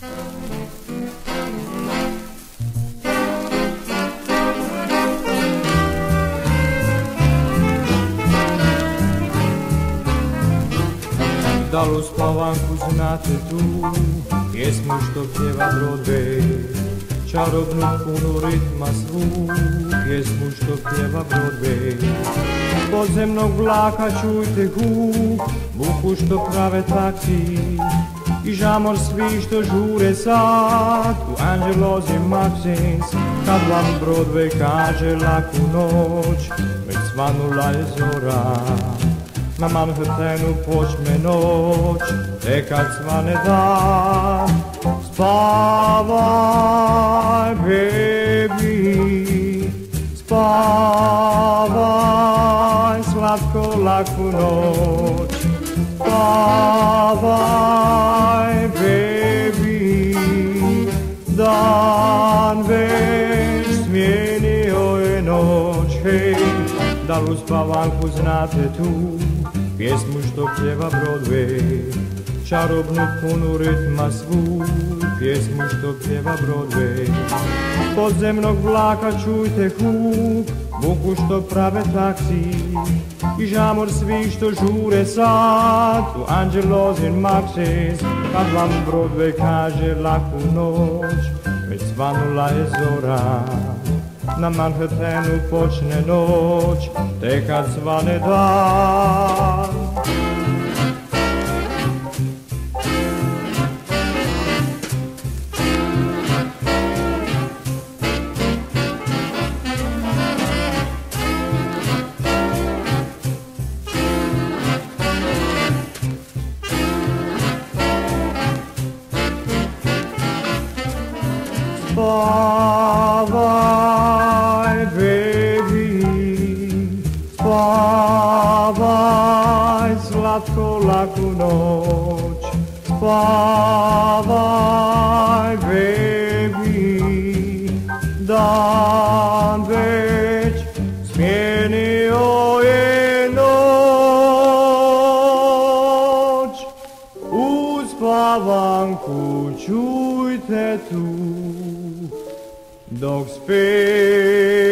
Da li u spavanku znate tu pjesmu što pjeva Broadway, čarobnu punu ritma svu pjesmu što pjeva Broadway. Podzemnog vlaka čujte huk, buku što prave taksi i žamor svi što žure sad u Angelos i Maxins. Kad vam Broadway kaže laku noć, već svanula je zora. Na Manhattanu počne noć, tek kad svane dan. Spavaj, baby, spavaj, slatko laku noć. Spavaj, baby, dan već smijenio je noć. Hej, da li u spavanku znate tu pjesmu što pjeva Broadway, čarobnu punu ritma svu pjesmu što pjeva Broadway. Podzemnog vlaka čujte huk, buku što prave taksi i žamor svi što žure sad u Angelos i Maxis. Kad vam Broadway kaže laku noć, već svanula je zora. Na Manhattanu počne noć, tek kad svane dan. Spavaj, baby, spavaj, slatko laku noć. Spavaj, baby, dan već smijenio je noć. U spavanku čujte tu dok speva